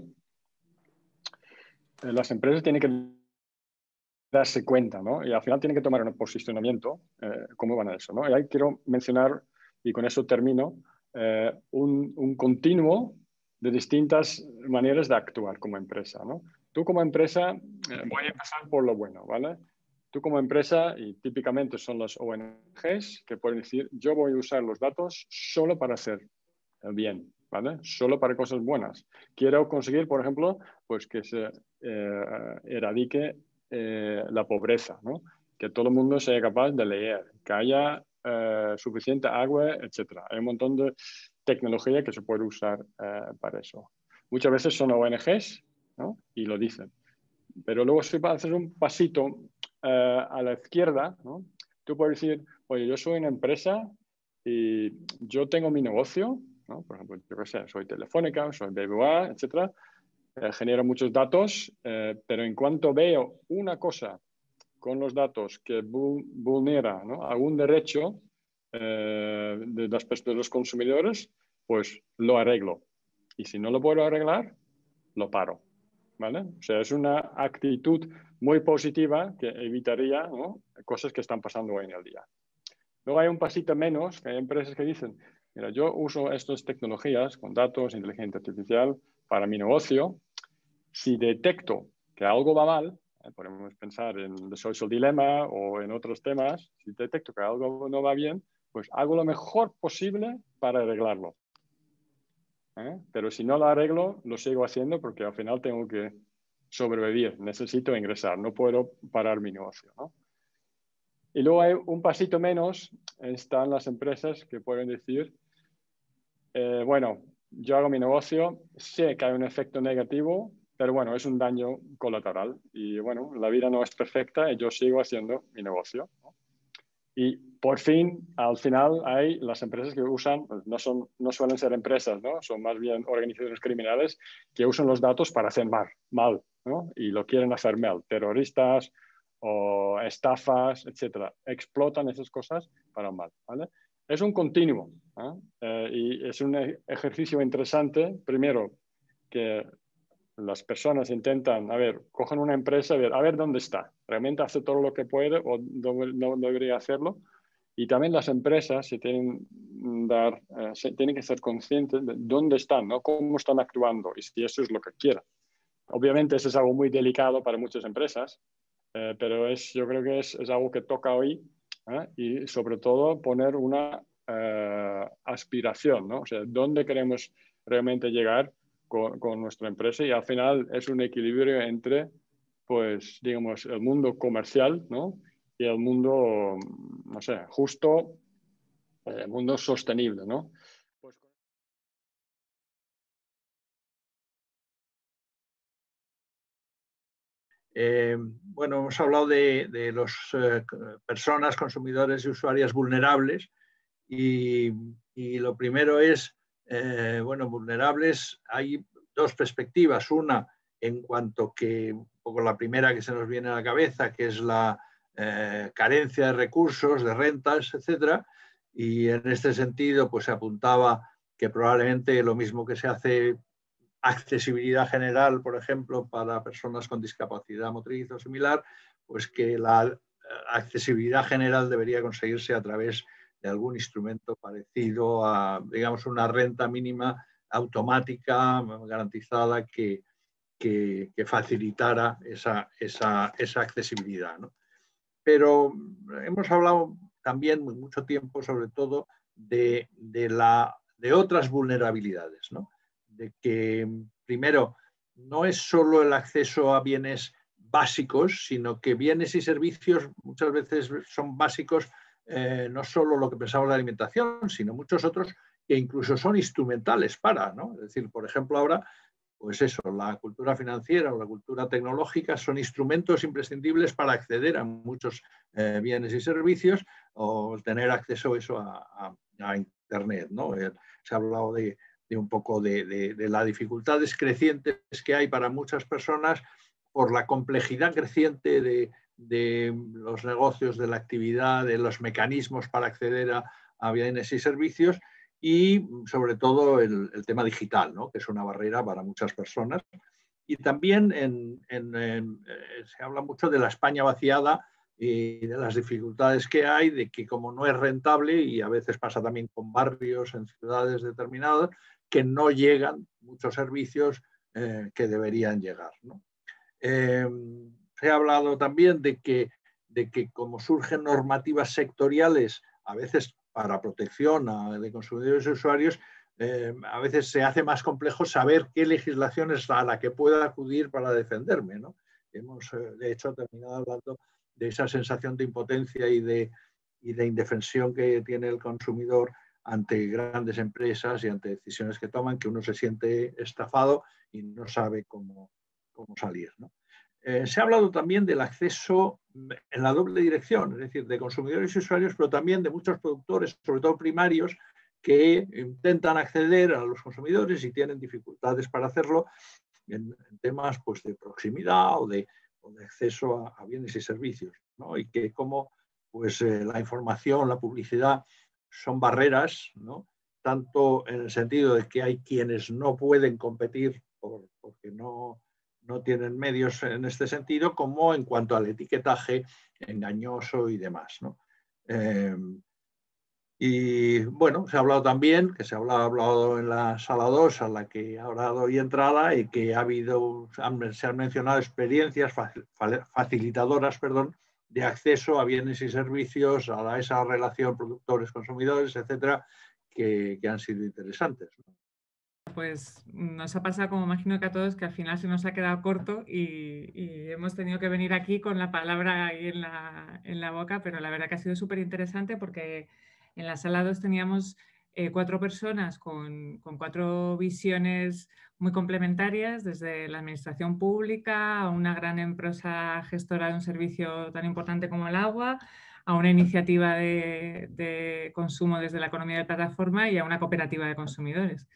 eh, las empresas tienen que darse cuenta, ¿no?, y al final tienen que tomar un posicionamiento, eh, cómo van a eso, ¿no? Y ahí quiero mencionar, y con eso termino, eh, un, un continuo de distintas maneras de actuar como empresa, ¿no? Tú como empresa, eh, voy a empezar por lo bueno, ¿vale? Tú como empresa, y típicamente son las O N Ges, que pueden decir, yo voy a usar los datos solo para hacer el bien, ¿vale? Solo para cosas buenas. Quiero conseguir, por ejemplo, pues que se eh, erradique eh, la pobreza, ¿no? Que todo el mundo sea capaz de leer, que haya eh, suficiente agua, etcétera. Hay un montón de tecnología que se puede usar eh, para eso. Muchas veces son O N Ges, ¿no?, y lo dicen. Pero luego si haces un pasito eh, a la izquierda, ¿no?, tú puedes decir, oye, yo soy una empresa y yo tengo mi negocio, ¿no? Por ejemplo, yo qué sé, soy Telefónica, soy B B V A, etcétera. Eh, genero muchos datos, eh, pero en cuanto veo una cosa con los datos que vulnera, ¿no?, algún derecho eh, de, las, de los consumidores, pues lo arreglo. Y si no lo puedo arreglar, lo paro, ¿vale? O sea, es una actitud muy positiva que evitaría, ¿no?, cosas que están pasando hoy en el día. Luego hay un pasito menos, que hay empresas que dicen, mira, yo uso estas tecnologías con datos, inteligencia artificial para mi negocio. Si detecto que algo va mal, eh, podemos pensar en The Social Dilemma o en otros temas, si detecto que algo no va bien, pues hago lo mejor posible para arreglarlo. ¿Eh? Pero si no lo arreglo, lo sigo haciendo porque al final tengo que sobrevivir, necesito ingresar, no puedo parar mi negocio, ¿no? Y luego hay un pasito menos, están las empresas que pueden decir, eh, bueno, yo hago mi negocio, sé que hay un efecto negativo, pero bueno, es un daño colateral y bueno, la vida no es perfecta y yo sigo haciendo mi negocio, ¿no? Y por fin, al final, hay las empresas que usan, no, son, no suelen ser empresas, ¿no?, son más bien organizaciones criminales que usan los datos para hacer mal, mal, ¿no?, y lo quieren hacer mal. Terroristas o estafas, etcétera. Explotan esas cosas para mal, ¿vale? Es un continuo, ¿eh? Eh, y es un ejercicio interesante, primero, que las personas intentan, a ver, cogen una empresa, a ver, a ver dónde está. ¿Realmente hace todo lo que puede o no, no debería hacerlo? Y también las empresas se tienen, dar, eh, se tienen que ser conscientes de dónde están, ¿no?, cómo están actuando y si eso es lo que quieren. Obviamente eso es algo muy delicado para muchas empresas, eh, pero es, yo creo que es, es algo que toca hoy, ¿eh? Y sobre todo poner una eh, aspiración, ¿no? O sea, ¿dónde queremos realmente llegar Con, con nuestra empresa? Y al final es un equilibrio entre, pues, digamos, el mundo comercial, ¿no?, y el mundo, no sé, justo, el mundo sostenible, ¿no? Pues... Eh, bueno, hemos hablado de, de las eh, personas, consumidores y usuarias vulnerables y, y lo primero es, eh, bueno, vulnerables, hay dos perspectivas. Una, en cuanto que, un poco la primera que se nos viene a la cabeza, que es la eh, carencia de recursos, de rentas, etcétera. Y en este sentido, pues se apuntaba que probablemente lo mismo que se hace accesibilidad general, por ejemplo, para personas con discapacidad motriz o similar, pues que la accesibilidad general debería conseguirse a través de algún instrumento parecido a, digamos, una renta mínima automática, garantizada, que, que, que facilitara esa, esa, esa accesibilidad, ¿no? Pero hemos hablado también mucho tiempo, sobre todo, de, de, la, de otras vulnerabilidades, ¿no? De que, primero, no es solo el acceso a bienes básicos, sino que bienes y servicios muchas veces son básicos, eh, no solo lo que pensamos en la alimentación, sino muchos otros que incluso son instrumentales para, ¿no? Es decir, por ejemplo, ahora, pues eso, la cultura financiera o la cultura tecnológica son instrumentos imprescindibles para acceder a muchos eh, bienes y servicios o tener acceso a eso a, a, a Internet, ¿no? Eh, se ha hablado de, de un poco de, de, de las dificultades crecientes que hay para muchas personas por la complejidad creciente de, de los negocios, de la actividad, de los mecanismos para acceder a, a bienes y servicios, y sobre todo el, el tema digital, ¿no? Que es una barrera para muchas personas. Y también en, en, en, eh, se habla mucho de la España vaciada y de las dificultades que hay, de que como no es rentable, y a veces pasa también con barrios en ciudades determinadas, que no llegan muchos servicios eh, que deberían llegar, ¿no? Eh, se ha hablado también de que, de que como surgen normativas sectoriales, a veces para protección a, de consumidores y usuarios, eh, a veces se hace más complejo saber qué legislación es a la que pueda acudir para defenderme, ¿no? Hemos, eh, de hecho, terminado hablando de esa sensación de impotencia y de, y de indefensión que tiene el consumidor ante grandes empresas y ante decisiones que toman, que uno se siente estafado y no sabe cómo, cómo salir, ¿no? Eh, se ha hablado también del acceso en la doble dirección, es decir, de consumidores y usuarios, pero también de muchos productores, sobre todo primarios, que intentan acceder a los consumidores y tienen dificultades para hacerlo en, en temas, pues, de proximidad o de, o de acceso a, a bienes y servicios, ¿no? Y que como, pues, eh, la información, la publicidad son barreras, ¿no? Tanto en el sentido de que hay quienes no pueden competir por, porque no... no tienen medios en este sentido, como en cuanto al etiquetaje engañoso y demás, ¿no? Eh, y bueno, se ha hablado también, que se ha hablado, hablado en la sala dos, a la que ahora doy entrada, y que ha habido, se han mencionado experiencias facilitadoras, perdón, de acceso a bienes y servicios, a esa relación productores-consumidores, etcétera, que, que han sido interesantes, ¿no? Pues nos ha pasado, como imagino que a todos, que al final se nos ha quedado corto y, y hemos tenido que venir aquí con la palabra ahí en la, en la boca, pero la verdad que ha sido súper interesante porque en la sala dos teníamos eh, cuatro personas con, con cuatro visiones muy complementarias, desde la administración pública a una gran empresa gestora de un servicio tan importante como el agua, a una iniciativa de, de consumo desde la economía de plataforma y a una cooperativa de consumidores.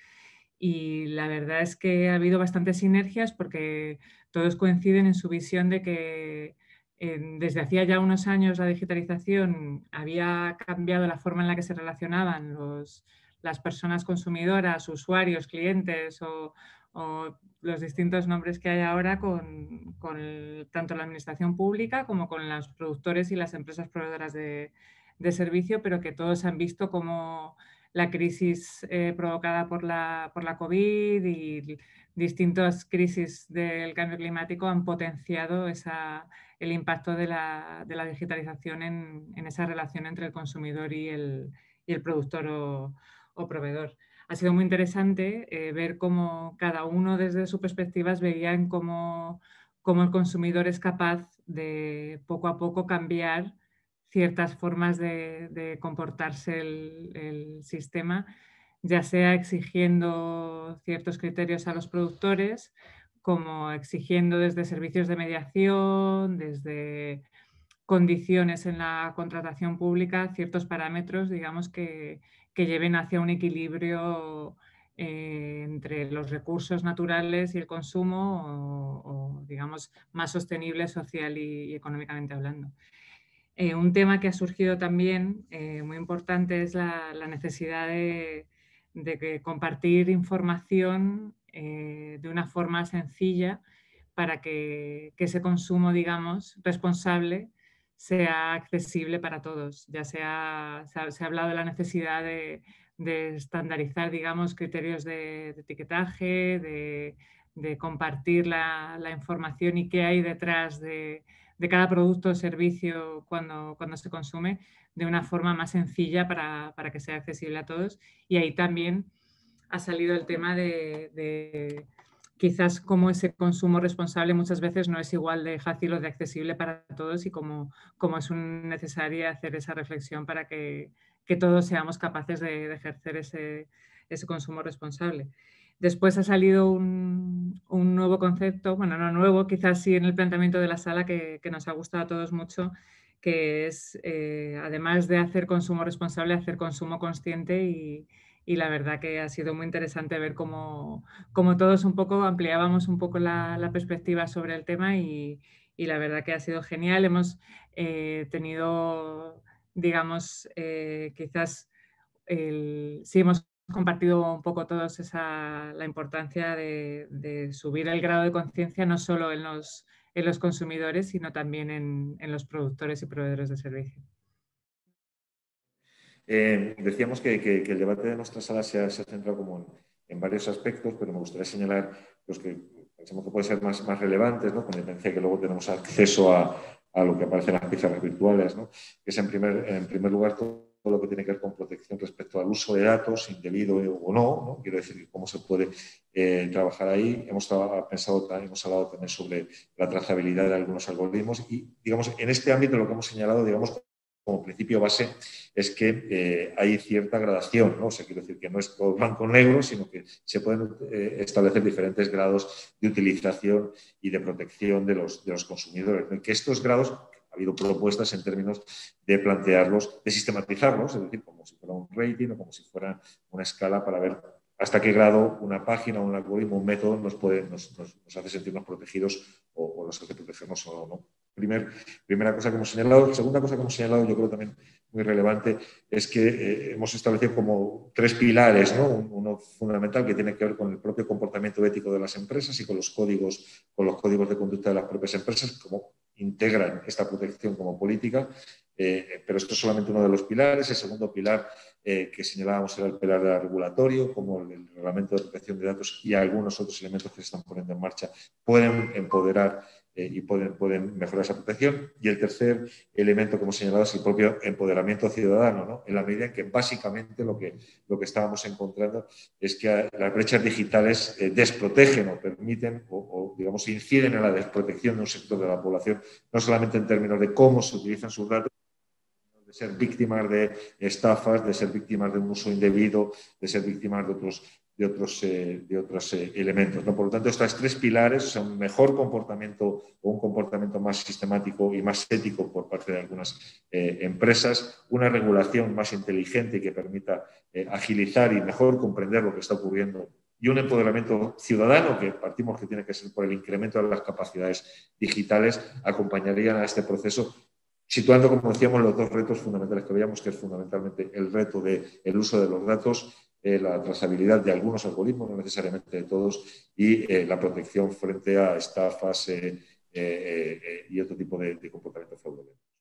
Y la verdad es que ha habido bastantes sinergias porque todos coinciden en su visión de que eh, desde hacía ya unos años la digitalización había cambiado la forma en la que se relacionaban los, las personas consumidoras, usuarios, clientes o, o los distintos nombres que hay ahora con, con el, tanto la administración pública como con los productores y las empresas proveedoras de, de servicio, pero que todos han visto como la crisis eh, provocada por la, por la COVID y distintas crisis del cambio climático han potenciado esa, el impacto de la, de la digitalización en, en esa relación entre el consumidor y el, y el productor o, o proveedor. Ha sido muy interesante eh, ver cómo cada uno desde su perspectiva veía en cómo, cómo el consumidor es capaz de poco a poco cambiar ciertas formas de, de comportarse el, el sistema, ya sea exigiendo ciertos criterios a los productores, como exigiendo desde servicios de mediación, desde condiciones en la contratación pública, ciertos parámetros, digamos, que, que lleven hacia un equilibrio eh, entre los recursos naturales y el consumo, o, o digamos, más sostenible social y, y económicamente hablando. Eh, un tema que ha surgido también eh, muy importante es la, la necesidad de, de que compartir información eh, de una forma sencilla para que, que ese consumo, digamos, responsable sea accesible para todos. Ya sea, se ha, se ha hablado de la necesidad de, de estandarizar, digamos, criterios de, de etiquetaje, de, de compartir la, la información y qué hay detrás de, de cada producto o servicio cuando, cuando se consume de una forma más sencilla para, para que sea accesible a todos. Y ahí también ha salido el tema de, de quizás cómo ese consumo responsable muchas veces no es igual de fácil o de accesible para todos y cómo, cómo es un necesario hacer esa reflexión para que, que todos seamos capaces de, de ejercer ese, ese consumo responsable. Después ha salido un, un nuevo concepto, bueno, no nuevo, quizás sí en el planteamiento de la sala que, que nos ha gustado a todos mucho, que es, eh, además de hacer consumo responsable, hacer consumo consciente y, y la verdad que ha sido muy interesante ver cómo, cómo todos un poco ampliábamos un poco la, la perspectiva sobre el tema y, y la verdad que ha sido genial. Hemos eh, tenido, digamos, eh, quizás el, sí hemos compartido un poco todos esa, la importancia de, de subir el grado de conciencia no solo en los, en los consumidores, sino también en, en los productores y proveedores de servicio. Eh, decíamos que, que, que el debate de nuestra sala se ha, se ha centrado como en, en varios aspectos, pero me gustaría señalar los que pensamos que pueden ser más, más relevantes, ¿no? Con independencia de que luego tenemos acceso a, a lo que aparece en las pizarras virtuales, ¿no? Que es en primer, en primer lugar todo lo que tiene que ver con protección respecto al uso de datos, indebido o no, ¿no? Quiero decir, cómo se puede eh, trabajar ahí. Hemos pensado, hemos hablado también sobre la trazabilidad de algunos algoritmos y, digamos, en este ámbito lo que hemos señalado, digamos, como principio base es que eh, hay cierta gradación, ¿no? O sea, quiero decir que no es todo blanco o negro, sino que se pueden eh, establecer diferentes grados de utilización y de protección de los, de los consumidores, ¿no? Y que estos grados, ha habido propuestas en términos de plantearlos, de sistematizarlos, es decir, como si fuera un rating o como si fuera una escala para ver hasta qué grado una página, un algoritmo, un método nos, puede, nos, nos, nos hace sentirnos protegidos o, o nos hace protegernos o no. Primer, primera cosa que hemos señalado. Segunda cosa que hemos señalado, yo creo también muy relevante, es que eh, hemos establecido como tres pilares, ¿no? Uno fundamental que tiene que ver con el propio comportamiento ético de las empresas y con los códigos, con los códigos de conducta de las propias empresas, cómo integran esta protección como política. Eh, pero esto es solamente uno de los pilares. El segundo pilar eh, que señalábamos era el pilar regulatorio, como el, el reglamento de protección de datos y algunos otros elementos que se están poniendo en marcha pueden empoderar eh, y pueden, pueden mejorar esa protección. Y el tercer elemento que hemos señalado es el propio empoderamiento ciudadano, ¿no? En la medida en que básicamente lo que, lo que estábamos encontrando es que las brechas digitales eh, desprotegen o permiten o, o, digamos, inciden en la desprotección de un sector de la población, no solamente en términos de cómo se utilizan sus datos, de ser víctimas de estafas, de ser víctimas de un uso indebido, de ser víctimas de otros, de otros, eh, de otros eh, elementos, ¿no? Por lo tanto, estos tres pilares, o sea, un mejor comportamiento o un comportamiento más sistemático y más ético por parte de algunas eh, empresas, una regulación más inteligente que permita eh, agilizar y mejor comprender lo que está ocurriendo y un empoderamiento ciudadano que partimos que tiene que ser por el incremento de las capacidades digitales, acompañarían a este proceso, situando, como decíamos, los dos retos fundamentales que veíamos, que es fundamentalmente el reto del uso de los datos, eh, la trazabilidad de algunos algoritmos, no necesariamente de todos, y eh, la protección frente a estafas eh, eh, eh, y otro tipo de, de comportamientos fraudulentos.